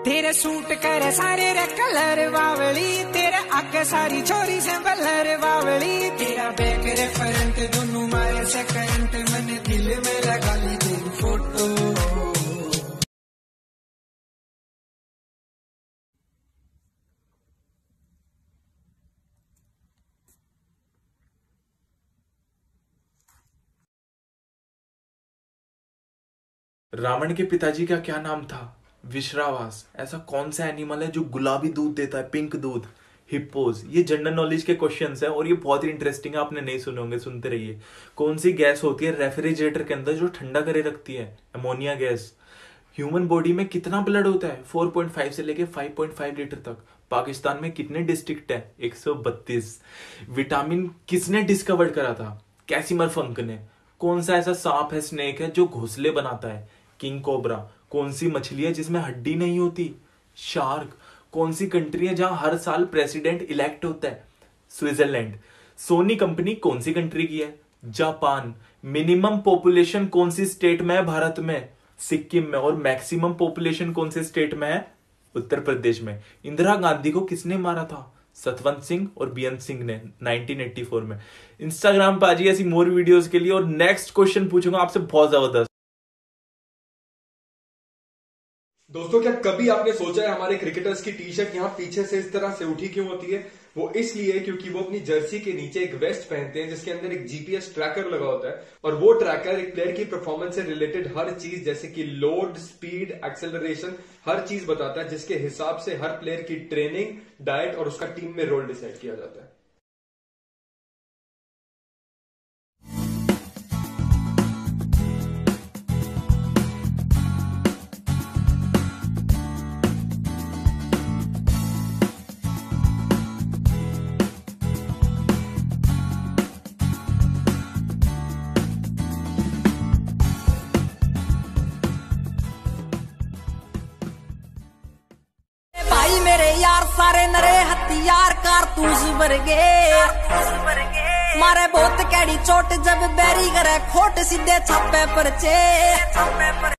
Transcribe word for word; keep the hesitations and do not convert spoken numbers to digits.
तेरे सूट करे सारे रे कलर बावली, तेरे आके सारी छोरी से बलर बावली, तेरा बैक रे फ्रंट दोनों मारे से करंट, मैंने दिल में लगा ली तेरी फोटो। रावण के पिताजी का क्या नाम था? विश्रावास। ऐसा कौन सा एनिमल है जो गुलाबी दूध देता है, पिंक दूध? हिप्पोज। ये जनरल नॉलेज के क्वेश्चंस हैं और ये बहुत ही इंटरेस्टिंग है, आपने नहीं सुने होंगे, सुनते रहिए। कौन सी गैस होती है रेफ्रिजरेटर के अंदर जो ठंडा करे रखती है? Ammonia gas. ह्यूमन बॉडी में कितना ब्लड होता है? चार पॉइंट पाँच से लेके पाँच पॉइंट पाँच लीटर तक। पाकिस्तान में कितने डिस्ट्रिक्ट है? एक सौ बत्तीस। विटामिन किसने डिस्कवर करा था? कैसिमर फंक ने। कौन सा ऐसा सांप है, स्नेक है, जो घोंसले बनाता है? King cobra. कौन सी मछली है जिसमें हड्डी नहीं होती? शार्क। कौन सी कंट्री है जहां हर साल प्रेसिडेंट इलेक्ट होता है? स्विट्जरलैंड। सोनी कंपनी कौन सी कंट्री की है? जापान। मिनिमम पॉपुलेशन कौन सी स्टेट में है भारत में? सिक्किम में। और मैक्सिमम पॉपुलेशन कौन से स्टेट में है? उत्तर प्रदेश में। इंदिरा गांधी को किसने मारा था? सतवंत सिंह और बेअंत सिंह ने नाइनटीन एटी फोर में। इंस्टाग्राम पर आजिए ऐसी मोर वीडियोस के लिए। और नेक्स्ट क्वेश्चन पूछूंगा आपसे बहुत जबरदस्त। दोस्तों, क्या कभी आपने सोचा है हमारे क्रिकेटर्स की टी शर्ट यहाँ पीछे से इस तरह से उठी क्यों होती है? वो इसलिए क्योंकि वो अपनी जर्सी के नीचे एक वेस्ट पहनते हैं जिसके अंदर एक जीपीएस ट्रैकर लगा होता है, और वो ट्रैकर एक प्लेयर की परफॉर्मेंस से रिलेटेड हर चीज जैसे कि लोड, स्पीड, एक्सेलरेशन, हर चीज बताता है, जिसके हिसाब से हर प्लेयर की ट्रेनिंग, डाइट और उसका टीम में रोल डिसाइड किया जाता है। मेरे यार सारे नरे हथियार कारतूस वर्गे, मारे बहुत कैडी चोट जब बैरी करे खोट, सीधे छापे परचे।